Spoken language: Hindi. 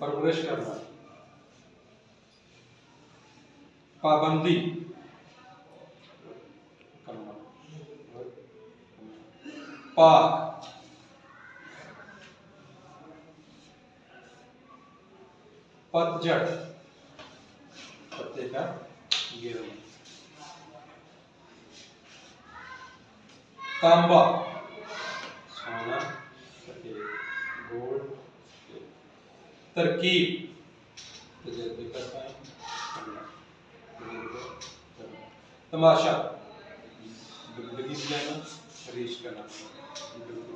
परवरिश करना, पाबंदी करना, पाक, पतझड़ पत्ते का गिरना, तांबा सोना सफेद गोल्ड, तरकीब तजर्बे का काम, तमाशा जिंदगी में जाना, रीच करना।